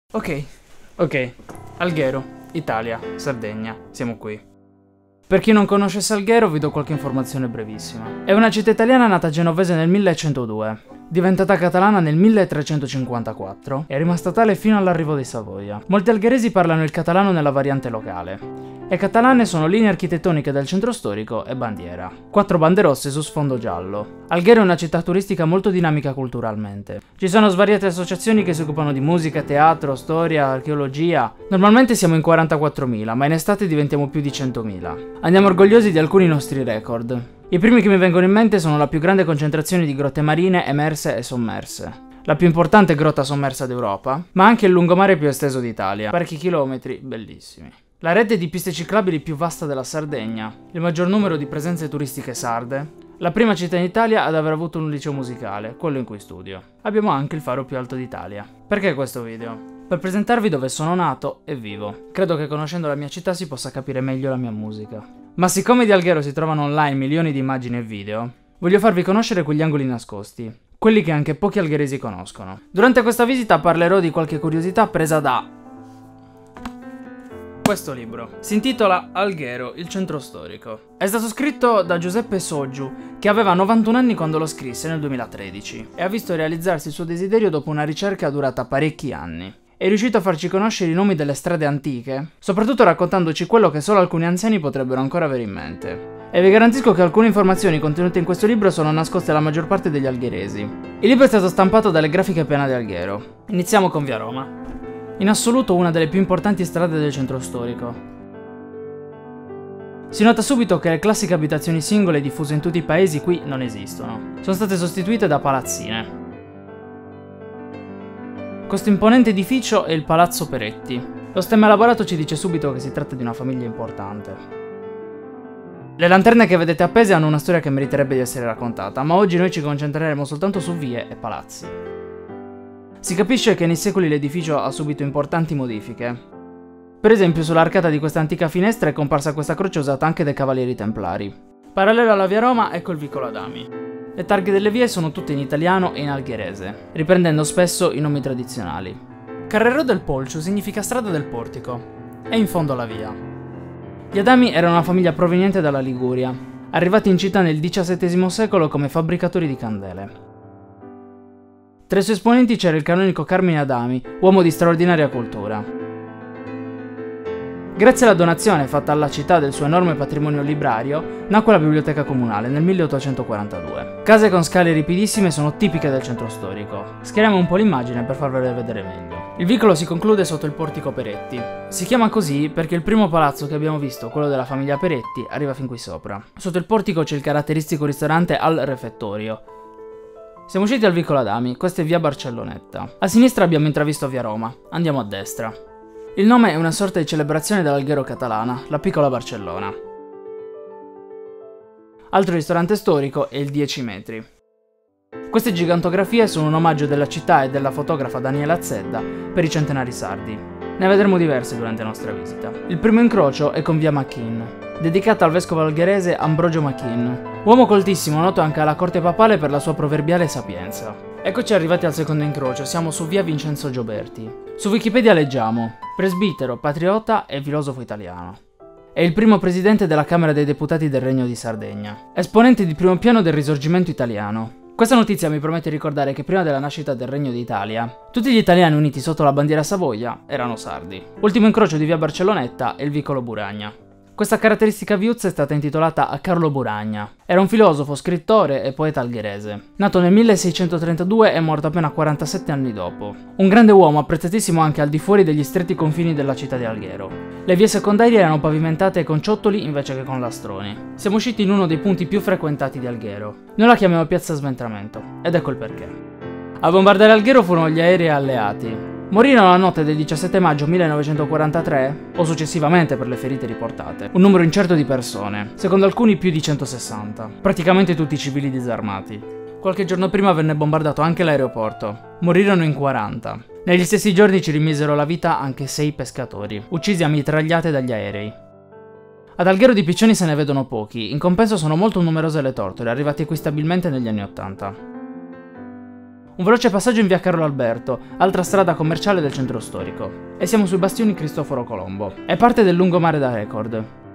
Ok, Alghero, Italia, Sardegna, siamo qui. Per chi non conoscesse Alghero vi do qualche informazione brevissima. È una città italiana nata genovese nel 1102, diventata catalana nel 1354 e è rimasta tale fino all'arrivo dei Savoia. Molti algheresi parlano il catalano nella variante locale. Le catalane sono linee architettoniche del centro storico e bandiera. 4 bande rosse su sfondo giallo. Alghero è una città turistica molto dinamica culturalmente. Ci sono svariate associazioni che si occupano di musica, teatro, storia, archeologia. Normalmente siamo in 44.000, ma in estate diventiamo più di 100.000. Andiamo orgogliosi di alcuni nostri record. I primi che mi vengono in mente sono la più grande concentrazione di grotte marine emerse e sommerse, la più importante grotta sommersa d'Europa, ma anche il lungomare più esteso d'Italia, parecchi chilometri bellissimi. La rete di piste ciclabili più vasta della Sardegna, il maggior numero di presenze turistiche sarde, la prima città in Italia ad aver avuto un liceo musicale, quello in cui studio. Abbiamo anche il faro più alto d'Italia. Perché questo video? Per presentarvi dove sono nato e vivo. Credo che conoscendo la mia città si possa capire meglio la mia musica. Ma siccome di Alghero si trovano online milioni di immagini e video, voglio farvi conoscere quegli angoli nascosti, quelli che anche pochi algheresi conoscono. Durante questa visita parlerò di qualche curiosità presa da questo libro. Si intitola Alghero, il centro storico. È stato scritto da Giuseppe Soggiu, che aveva 91 anni quando lo scrisse nel 2013 e ha visto realizzarsi il suo desiderio dopo una ricerca durata parecchi anni. È riuscito a farci conoscere i nomi delle strade antiche, soprattutto raccontandoci quello che solo alcuni anziani potrebbero ancora avere in mente. E vi garantisco che alcune informazioni contenute in questo libro sono nascoste alla maggior parte degli algheresi. Il libro è stato stampato dalle Grafiche Piana di Alghero. Iniziamo con Via Roma. In assoluto una delle più importanti strade del centro storico. Si nota subito che le classiche abitazioni singole diffuse in tutti i paesi qui non esistono. Sono state sostituite da palazzine. Questo imponente edificio è il Palazzo Peretti. Lo stemma elaborato ci dice subito che si tratta di una famiglia importante. Le lanterne che vedete appese hanno una storia che meriterebbe di essere raccontata, ma oggi noi ci concentreremo soltanto su vie e palazzi. Si capisce che nei secoli l'edificio ha subito importanti modifiche. Per esempio sull'arcata di questa antica finestra è comparsa questa croce usata anche dai Cavalieri Templari. Parallelo alla Via Roma ecco il Vicolo Adami. Le targhe delle vie sono tutte in italiano e in algherese, riprendendo spesso i nomi tradizionali. Carrerò del Polcio significa strada del portico, è in fondo alla via. Gli Adami erano una famiglia proveniente dalla Liguria, arrivati in città nel XVII secolo come fabbricatori di candele. Tra i suoi esponenti c'era il canonico Carmine Adami, uomo di straordinaria cultura. Grazie alla donazione fatta alla città del suo enorme patrimonio librario, nacque la biblioteca comunale nel 1842. Case con scale ripidissime sono tipiche del centro storico. Schieriamo un po' l'immagine per farvele vedere meglio. Il vicolo si conclude sotto il portico Peretti. Si chiama così perché il primo palazzo che abbiamo visto, quello della famiglia Peretti, arriva fin qui sopra. Sotto il portico c'è il caratteristico ristorante Al Refettorio. Siamo usciti al Vicolo Adami, questa è via Barcellonetta. A sinistra abbiamo intravisto via Roma, andiamo a destra. Il nome è una sorta di celebrazione dell'Alghero catalana, la piccola Barcellona. Altro ristorante storico è il 10 metri. Queste gigantografie sono un omaggio della città e della fotografa Daniela Zedda per i centenari sardi. Ne vedremo diverse durante la nostra visita. Il primo incrocio è con via Machin, dedicata al vescovo algherese Ambrogio Machin, uomo coltissimo noto anche alla corte papale per la sua proverbiale sapienza. Eccoci arrivati al secondo incrocio, siamo su via Vincenzo Gioberti. Su Wikipedia leggiamo: presbitero, patriota e filosofo italiano. È il primo presidente della Camera dei Deputati del Regno di Sardegna, esponente di primo piano del Risorgimento italiano. Questa notizia mi promette di ricordare che prima della nascita del Regno d'Italia, tutti gli italiani uniti sotto la bandiera Savoia erano sardi. Ultimo incrocio di via Barcellonetta è il vicolo Buragna. Questa caratteristica viuzza è stata intitolata a Carlo Buragna. Era un filosofo, scrittore e poeta algherese. Nato nel 1632 e morto appena 47 anni dopo. Un grande uomo apprezzatissimo anche al di fuori degli stretti confini della città di Alghero. Le vie secondarie erano pavimentate con ciottoli invece che con lastroni. Siamo usciti in uno dei punti più frequentati di Alghero. Noi la chiamiamo Piazza Sventramento, ed ecco il perché. A bombardare Alghero furono gli aerei alleati. Morirono la notte del 17 maggio 1943, o successivamente per le ferite riportate, un numero incerto di persone, secondo alcuni più di 160, praticamente tutti civili disarmati. Qualche giorno prima venne bombardato anche l'aeroporto, morirono in 40. Negli stessi giorni ci rimisero la vita anche 6 pescatori, uccisi a mitragliate dagli aerei. Ad Alghero di piccioni se ne vedono pochi, in compenso sono molto numerose le tortore, arrivate qui stabilmente negli anni 80. Un veloce passaggio in via Carlo Alberto, altra strada commerciale del centro storico. E siamo sui bastioni Cristoforo Colombo. È parte del lungomare da record.